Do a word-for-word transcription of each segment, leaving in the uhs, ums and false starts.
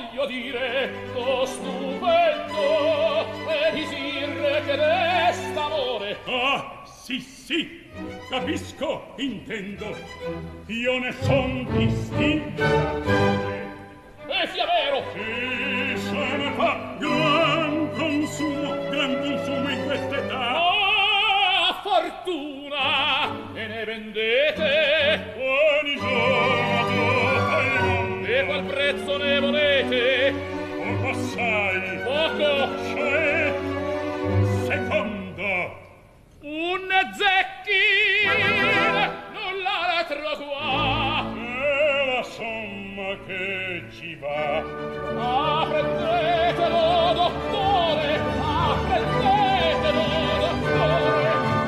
voglio dire lo stupendo elisir che desta amore. Ah, sì, sì, capisco, intendo. Io ne son distinto. E sia vero. Sì, se ne fa gran consumo, gran consumo in quest'età. Ah, fortuna, e ne vendete ogni giorno. E qual prezzo ne volete? Poco assai. Poco. Cioè, secondo. Un zecchin, nulla altro qua. E la somma che ci va. Ah, prendetelo, dottore. Ah, prendetelo, dottore.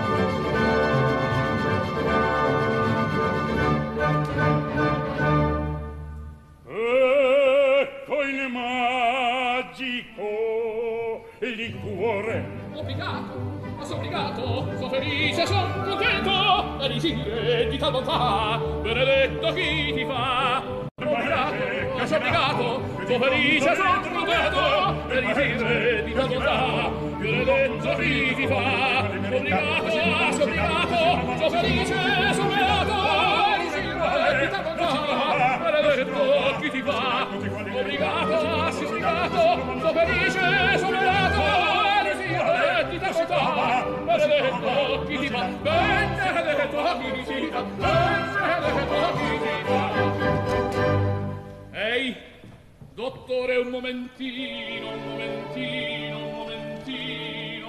Ecco il magico liquore. Obbligato, ma son obbligato, son felice, son contento, elisire di tal bontà, benedetto chi ti fa. Obbligato, ma son obbligato, son felice, son contento, elisire di tal bontà, benedetto chi ti fa. Obbligato, son obbligato, son felice, son beato, elisire di tal bontà, benedetto chi ti fa. Obbligato, son obbligato, son felice, son beato, ti ta sta benedetto chi ti fa benedetto chi ti fa benedetto chi ti fa. Ehi dottore, un momentino un momentino un momentino,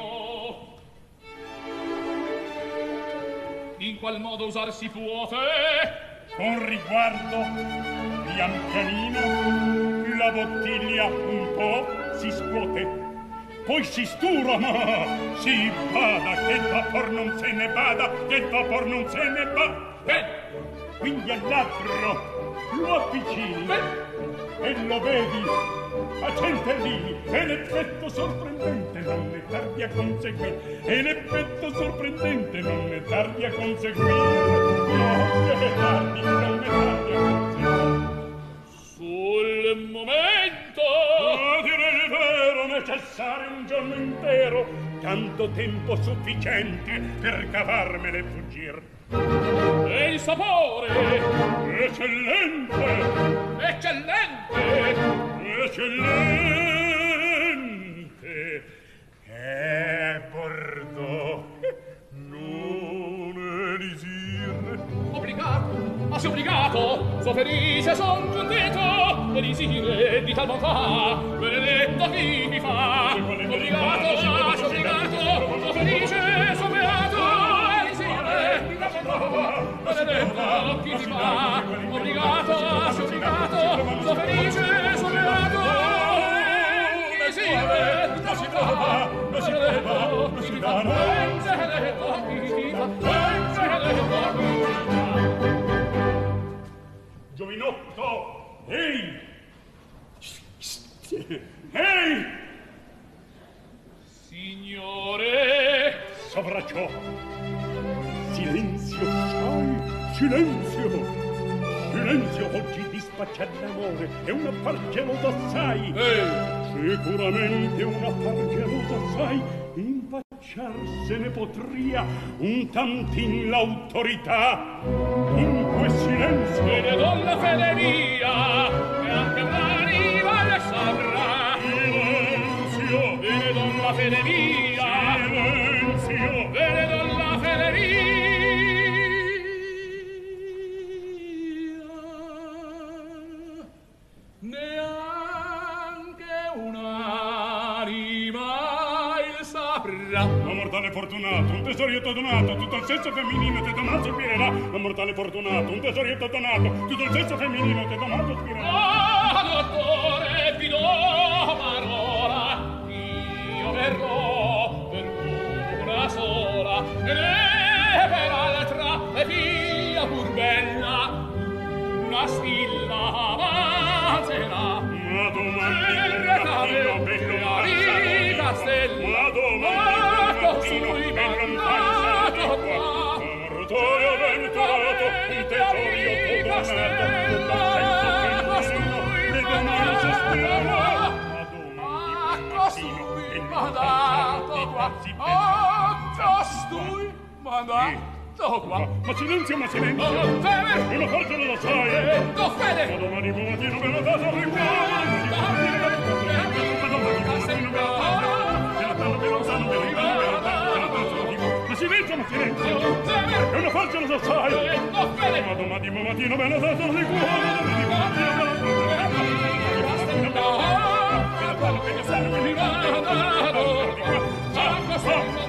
in qual modo usar si puote? Con riguardo pian pianino la bottiglia un po' si scuote, poi si stura, ma si vada, che il vapor non se ne vada, che il vapor non se ne va. Eh, quindi al labbro lo avvicini e lo vedi a centellini, e l'effetto sorprendente non ne tardi a conseguire, e l'effetto sorprendente non ne tardi a conseguire, non ne tardi, non ne tardi a conseguire. Sul momento, a dire il vero, necessario un giorno intero, tanto tempo sufficiente per cavarmene fuggir. e il sapore Eccellente, eccellente eccellente, è Bordeaux, non elisir. obbligato, ma sei obbligato, son felice, son contento, elisire di tal bontà, benedetto chi mi fa. Obbligato, ma sei obbligato, son felice, son beato, elisire di tal bontà, benedetto chi ti fa. Obbligato, ma sei obbligato, son felice, son beato, elisire di tal bontà, benedetto chi ti fa. Benedetto chi ti fa, benedetto chi ti fa. Giovinotto, ehi! Ehi! Signore! Sovra ciò, silenzio, sai, silenzio! Silenzio, oggi dispacciar l'amore è un affar geloso assai! Ehi! Sicuramente un affar geloso assai! Impacciarsene potria un tantin l'autorità! Dunque silenzio! E ne do la fede mia, e anche un'anima le saprà! Silenzio! E ne do la fede mia! Silenzio! E ne do la fede mia! Neanche un'anima il saprà! Ma mortale fortunato, un tesorietto donato, tutto il sesso femminino te donato spirerà. Ma mortale fortunato, un tesorietto donato, tutto il sesso femminino te donato spirerà. Ah, dottore, vi do parola, io verrò per una sola, e ne per altra, e via pur bella, una stilla avanzerà. Ma domani il mattino bello castello, ma domani costui il mattino bello mandato qua, mortoio venturato, un tesorio tornato, tutto il senso femminino, le donne sospirano. mandato qua. Oh, costui mandato qua. Ma silenzio, ma silenzio. Oh, fede! E lo faccio, lo sai. Eh, do fede! Ma domani mattina me lo dato di cuore. Ma domani mattina me lo Ma silenzio, ma silenzio. E lo faccio, lo sai. Eh, do fede! Ma domani mattina me lo dato di cuore. Oh,